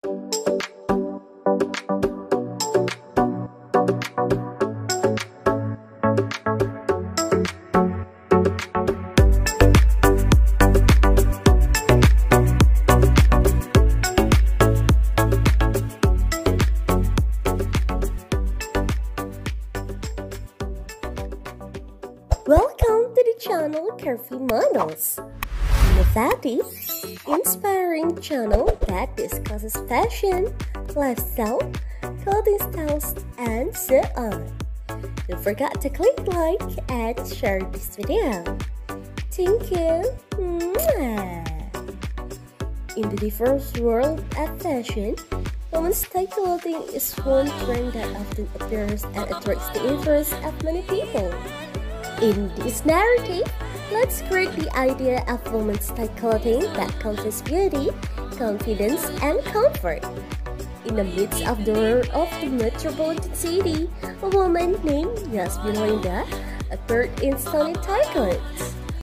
Welcome to the channel Curvy Models, an innovative, inspiring channel that discusses fashion, lifestyle, clothing styles, and so on. Don't forget to click like and share this video. Thank you. In the diverse world of fashion, women's style clothing is one trend that often appears and attracts the interest of many people. In this narrative, let's create the idea of women's style clothing that conveys beauty, confidence, and comfort. In the midst of the world of the metropolitan city, a woman named Yasmin Linda appeared in stunning tie clothes.